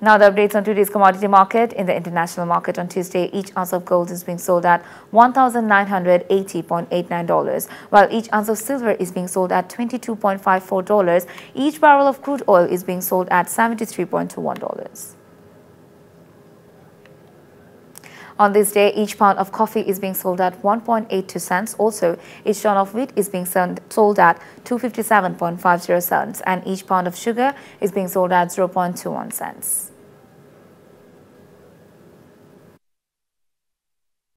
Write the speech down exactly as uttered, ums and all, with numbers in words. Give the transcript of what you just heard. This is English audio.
Now the updates on today's commodity market. In the international market on Tuesday, each ounce of gold is being sold at one thousand nine hundred eighty point eight nine dollars, while each ounce of silver is being sold at twenty-two point five four dollars. Each barrel of crude oil is being sold at seventy-three point two one dollars. On this day, each pound of coffee is being sold at one point eight two cents. Also, each ton of wheat is being sold at two hundred fifty-seven point five zero cents, and each pound of sugar is being sold at zero point two one cents.